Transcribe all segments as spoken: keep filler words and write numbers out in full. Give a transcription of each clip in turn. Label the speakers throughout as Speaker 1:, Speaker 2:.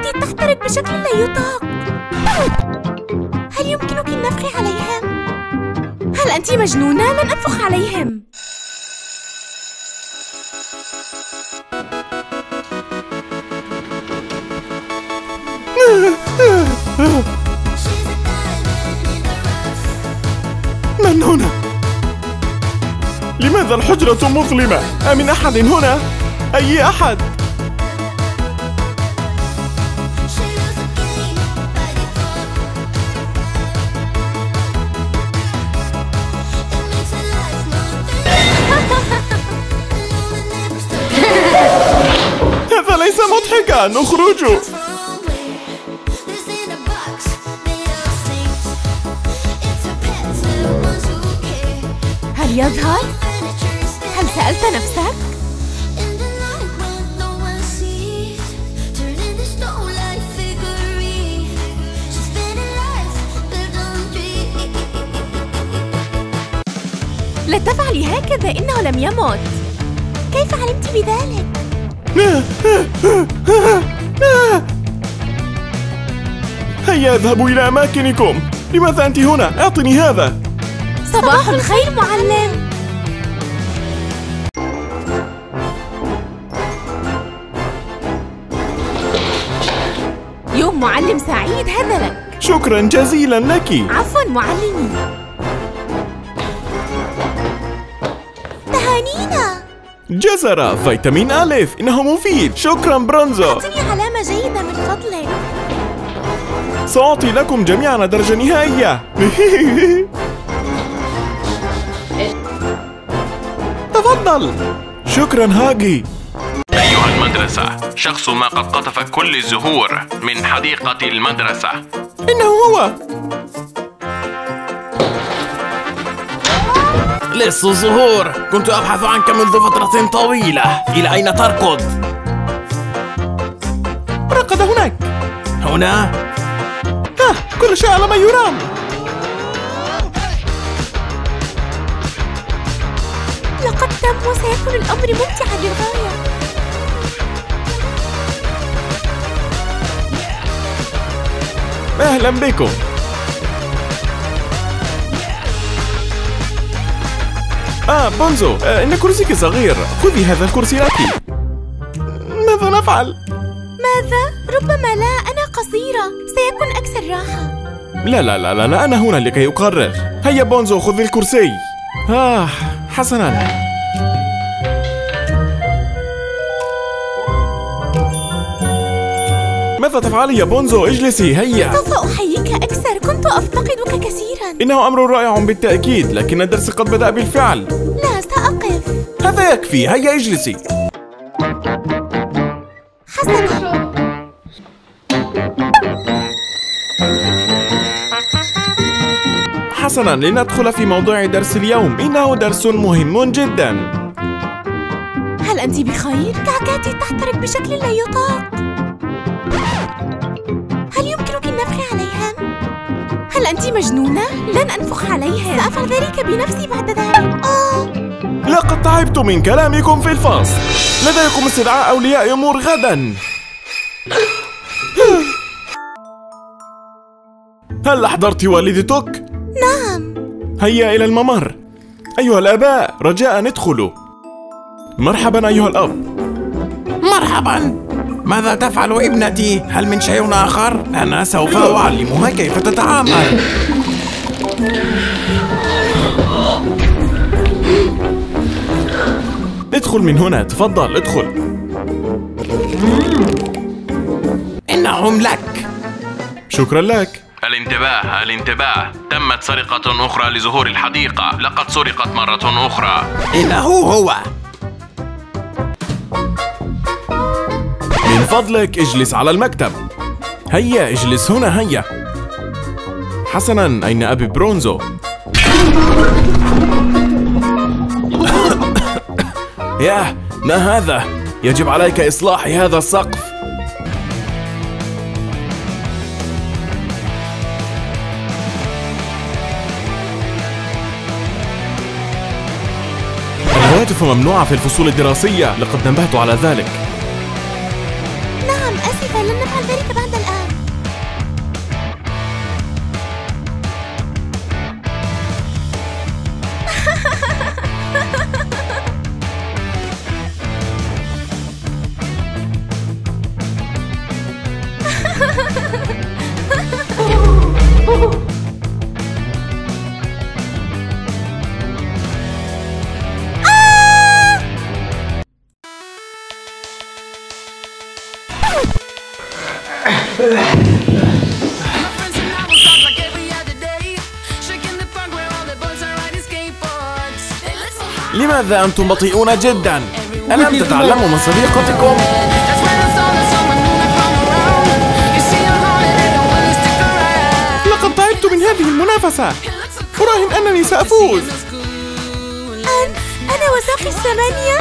Speaker 1: كعكاتي تحترق بشكل لا يطاق. هل يمكنك النفخ عليهم؟ هل أنت مجنونة؟ لن أنفخ عليهم.
Speaker 2: من هنا؟ لماذا الحجرة مظلمة؟ أمن أحد هنا؟ أي أحد؟ هذا ليس مضحكا، اخرجوا.
Speaker 1: هل يظهر؟ هل سألت نفسك؟ لا تفعلي هكذا، إنه لم يمت. كيف علمت بذلك؟
Speaker 2: هيا اذهبوا إلى أماكنكم. لماذا أنت هنا؟ أعطني هذا.
Speaker 1: صباح الخير معلم. يوم معلم سعيد، هذا لك.
Speaker 2: شكرا جزيلا لك.
Speaker 1: عفوا معلمي. تهانينا.
Speaker 2: جزرة فيتامين ألف، إنه مفيد. شكرا برونزو.
Speaker 1: أعطني علامة جيدة من فضلك.
Speaker 2: سأعطي لكم جميعا درجة نهائية. تفضل. شكرا هاجي.
Speaker 3: أيها المدرسة، شخص ما قد قطف كل الزهور من حديقة المدرسة.
Speaker 2: إنه هو.
Speaker 4: لص الزهور، كنت أبحث عنك منذ فترة طويلة. إلى أين تركض؟
Speaker 2: ركض هناك.
Speaker 4: هنا؟
Speaker 2: ها، كل شيء على ما يرام.
Speaker 1: لقد تم وسيكون الأمر ممتعا للغاية.
Speaker 2: أهلا بكم. آه بونزو، آه إن كرسيك صغير. خذي هذا الكرسي لك. ماذا نفعل؟
Speaker 1: ماذا؟ ربما لا، أنا قصيرة، سيكون أكثر راحة.
Speaker 2: لا لا لا لا، أنا هنا لكي أقرر. هيا بونزو، خذ الكرسي. آه حسنا. ماذا تفعلي يا بونزو؟ اجلسي هيا.
Speaker 1: سوف أحييك أكثر، كنت أفتقدك كثيرا.
Speaker 2: إنه أمر رائع بالتأكيد، لكن الدرس قد بدأ بالفعل.
Speaker 1: لا، سأقف.
Speaker 2: هذا يكفي، هيا اجلسي.
Speaker 1: حسنا.
Speaker 2: حسنا، لندخل في موضوع درس اليوم. إنه درس مهم جدا.
Speaker 1: هل أنت بخير؟ كعكاتي تحترق بشكل لا يطاق. هل يمكنك النفخ عليهم؟ هل أنت مجنونة؟ لن أنفخ عليهم. سأفعل ذلك بنفسي بعد ذلك. آه.
Speaker 2: لقد تعبت من كلامكم في الفصل. لديكم استدعاء أولياء أمور غدا. هل أحضرت والدتك؟
Speaker 1: نعم.
Speaker 2: هيا إلى الممر. أيها الآباء، رجاء ادخلوا. مرحبا أيها الأب.
Speaker 4: مرحبا. ماذا تفعل ابنتي؟ هل من شيء آخر؟ أنا سوف أعلمها كيف تتعامل.
Speaker 2: ادخل من هنا، تفضل ادخل.
Speaker 4: إنهم لك.
Speaker 2: شكرا لك.
Speaker 3: الانتباه الانتباه، تمت سرقة أخرى لزهور الحديقة. لقد سرقت مرة أخرى.
Speaker 4: إنه هو.
Speaker 2: من فضلك اجلس على المكتب. هيا اجلس هنا هيا. حسنا، أين أبي برونزو؟ ياه، ما هذا؟ يجب عليك إصلاح هذا السقف. الهواتف ممنوعة في الفصول الدراسية. لقد نبهت على ذلك.
Speaker 1: نعم، أسف. آسفة، لن نفعل ذلك بعد الآن.
Speaker 2: لماذا أنتم بطيئون جدا؟ ألم تتعلموا من صديقتكم؟ لقد تعبت من هذه المنافسة. أراهن أنني سأفوز.
Speaker 1: أن أنا وساقي الثمانية.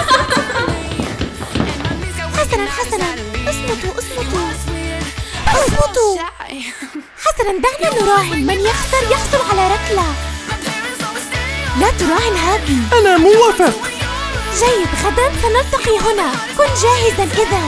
Speaker 1: حسنا حسنا، اصمتوا اصمتوا اصمتوا. حسنا، دعنا نراهن، من يخسر يحصل على ركلة. لا تراهن هابي.
Speaker 2: أنا موافق.
Speaker 1: جيد، غدا سنلتقي هنا، كن جاهزا إذن.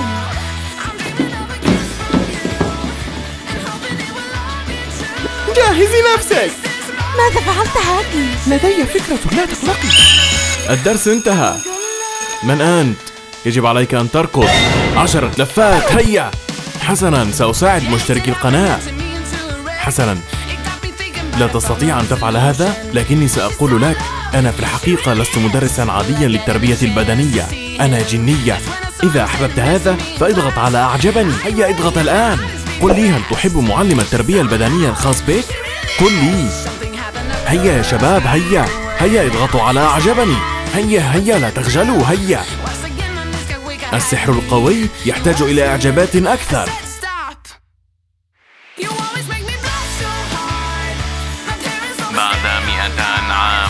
Speaker 2: جهزي نفسك.
Speaker 1: ماذا فعلت هابي؟
Speaker 2: لدي فكرة، لا تقلقي. الدرس انتهى. من أنت؟ يجب عليك أن تركض عشرة لفات. هيا. حسنا، سأساعد مشتركي القناة. حسنا، لا تستطيع أن تفعل هذا، لكني سأقول لك، أنا في الحقيقة لست مدرسا عاديا للتربية البدنية، أنا جنية. إذا أحببت هذا فاضغط على أعجبني. هيا اضغط الآن. قل لي، هل تحب معلم التربية البدنية الخاص بك؟ قل لي. هيا يا شباب، هيا هيا اضغطوا على أعجبني. هيا هيا لا تخجلوا. هيا. السحر القوي يحتاج إلى إعجابات أكثر.
Speaker 3: بعد مئة عام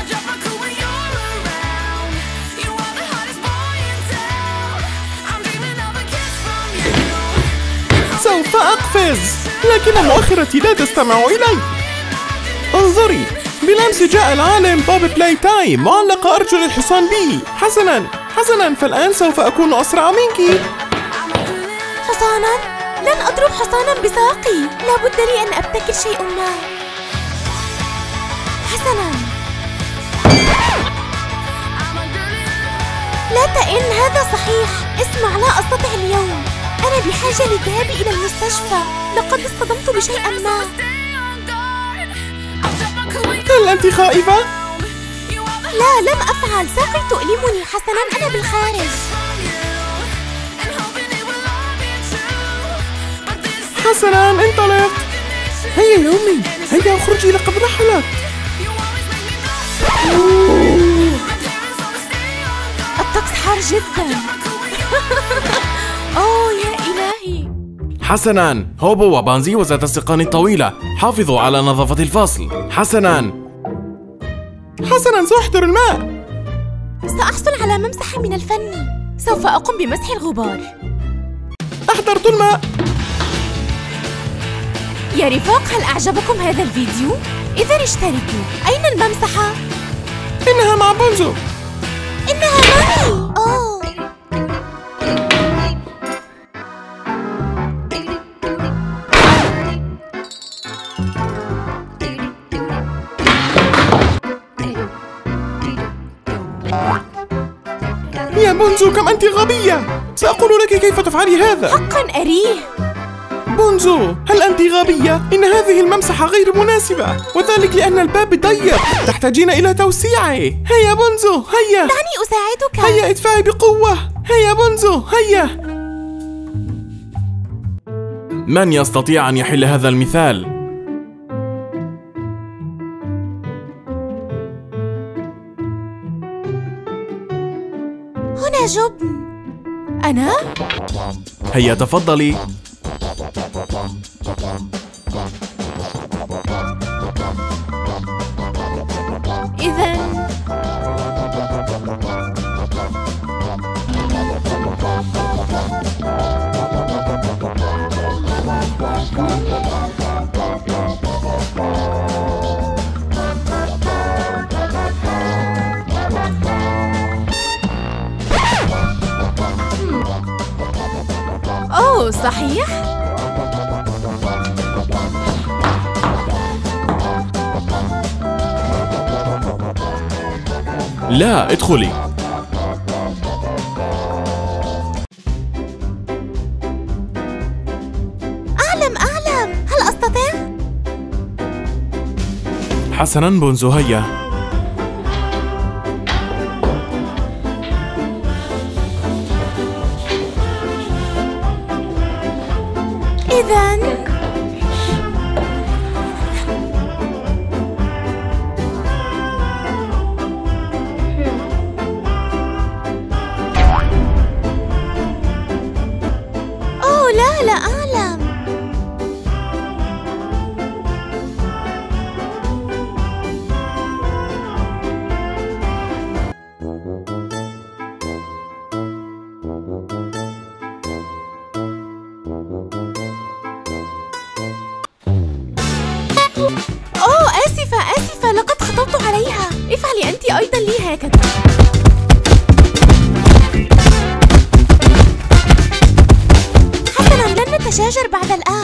Speaker 2: سوف أقفز، لكن مؤخرتي لا تستمع إلي. انظري، بالأمس جاء العالم بوب بلاي تايم وعلق أرجل الحصان بي. حسنا حسنا، فالآن سوف أكون أسرع منك.
Speaker 1: حصانا؟ لن أضرب حصانا بساقي، لابد لي أن أبتكر شيء ما. حسنا، لا تئن، هذا صحيح. اسمع، لا أستطيع اليوم، أنا بحاجة للذهاب إلى المستشفى، لقد اصطدمت بشيء ما.
Speaker 2: هل أنت خائفة؟
Speaker 1: لا، لم أفعل، ساقي تؤلمني. حسنا، أنا بالخارج.
Speaker 2: حسنا، انطلق. هيا يا أمي، هيا اخرجي، لقد رحلت.
Speaker 1: الطقس حار جدا. أوه يا إلهي.
Speaker 2: حسنا، هوبو وبانزي وذات السقان الطويلة، حافظوا على نظافة الفصل. حسنا حسنا، سأحضر الماء.
Speaker 1: سأحصل على ممسح من الفن، سوف أقوم بمسح الغبار.
Speaker 2: أحضرت الماء.
Speaker 1: يا رفاق، هل أعجبكم هذا الفيديو؟ إذا اشتركوا. أين الممسحة؟
Speaker 2: إنها مع بونزو.
Speaker 1: إنها معي. أوه.
Speaker 2: يا بونزو، كم أنت غبية. سأقول لك كيف تفعلي هذا.
Speaker 1: حقا أريه.
Speaker 2: بونزو، هل أنت غبية؟ إن هذه الممسحة غير مناسبة، وذلك لأن الباب ضيق، تحتاجين إلى توسيعه. هيا بونزو، هيا.
Speaker 1: دعني أساعدك.
Speaker 2: هيا ادفعي بقوة. هيا بونزو، هيا. من يستطيع أن يحل هذا المثال؟
Speaker 1: هنا جبن. أنا؟
Speaker 2: هيا تفضلي.
Speaker 1: إذن أوه، أوه صحيح؟
Speaker 2: لا، ادخلي.
Speaker 1: أعلم أعلم، هل أستطيع؟
Speaker 2: حسناً بونزو، هيا.
Speaker 1: إذن أوه لا لا أعلم. أوه آسفة آسفة، لقد خطبت عليها. افعلي أنت أيضا لي هكذا. حسناً، لن نتشاجر بعد الآن.